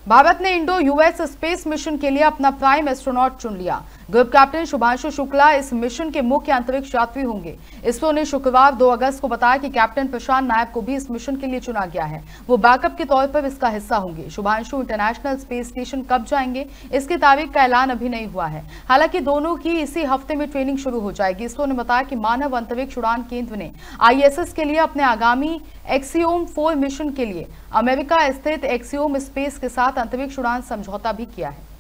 भारत ने Indo US space mission के लिए अपना प्राइम एस्ट्रोनॉट चुन लिया। ग्रुप कैप्टन शुभांशु शुक्ला इस मिशन के मुख्य अंतरिक्ष यात्री होंगे। इसरो ने शुक्रवार 2 अगस्त को बताया कि कैप्टन प्रशांत नायक को भी इस मिशन के लिए चुना गया है। वो बैकअप के तौर पर इसका हिस्सा होंगे। शुभांशु इंटरनेशनल स्पेस स्टेशन कब जाएंगे, इसकी तारीख का ऐलान अभी नहीं हुआ है। हालांकि दोनों की इसी हफ्ते में ट्रेनिंग शुरू हो जाएगी। इसरो ने बताया कि मानव अंतरिक्ष उड़ान केंद्र ने ISS के लिए अपने आगामी एक्सियोम 4 मिशन के लिए अमेरिका स्थित एक्सियोम स्पेस के साथ अंतरिक्ष उड़ान समझौता भी किया है।